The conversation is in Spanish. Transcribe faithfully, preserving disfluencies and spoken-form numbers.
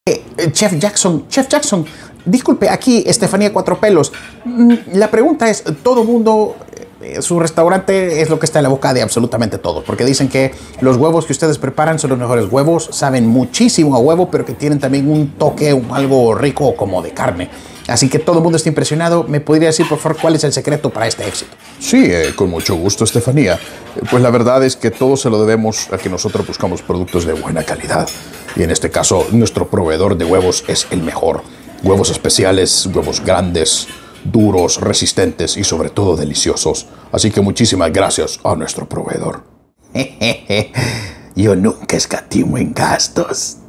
Eh, Chef Jackson, Chef Jackson, disculpe, aquí Estefanía Cuatro Pelos. Mm, La pregunta es, todo mundo, eh, su restaurante es lo que está en la boca de absolutamente todos, porque dicen que los huevos que ustedes preparan son los mejores huevos, saben muchísimo a huevo, pero que tienen también un toque, un, algo rico como de carne. Así que todo el mundo está impresionado. ¿Me podría decir, por favor, cuál es el secreto para este éxito? Sí, eh, con mucho gusto, Estefanía. Eh, Pues la verdad es que todo se lo debemos a que nosotros buscamos productos de buena calidad. Y en este caso, nuestro proveedor de huevos es el mejor. Huevos especiales, huevos grandes, duros, resistentes y sobre todo deliciosos. Así que muchísimas gracias a nuestro proveedor. Yo nunca escatimo en gastos.